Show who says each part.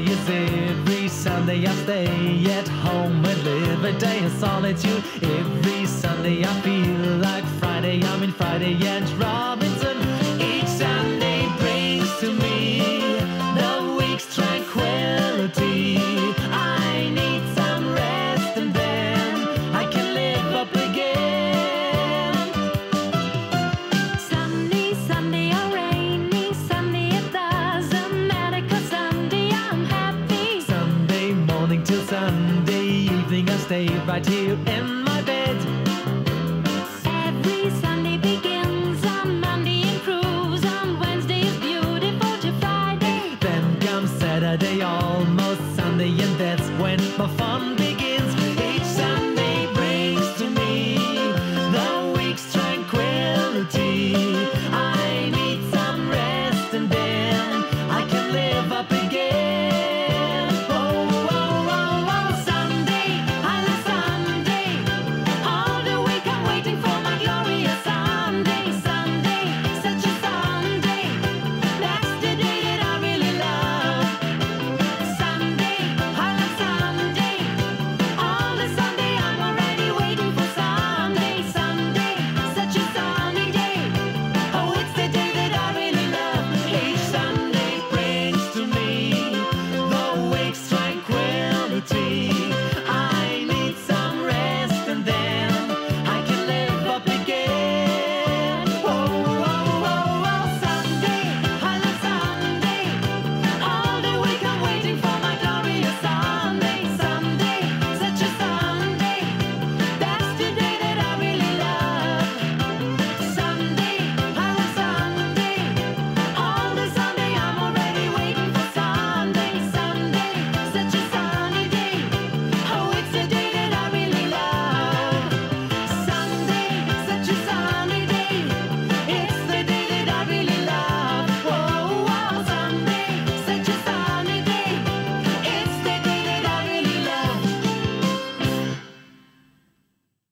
Speaker 1: Sunday is every Sunday I stay at home and live a day of solitude. Every Sunday I feel like Friday, I'm in Friday and Robinson. Each Sunday brings to me the week's tranquility. I need some rest and then I can live up again.
Speaker 2: Sunny, Sunday or rainy Sunday, it doesn't matter 'cause Sunday I'm happy.
Speaker 1: Sunday morning till Sunday evening I stay right here in my bed.
Speaker 2: Every Sunday begins on Monday, improves on Wednesday, is beautiful to Friday.
Speaker 1: Then comes Saturday, almost Sunday, and that's when my fun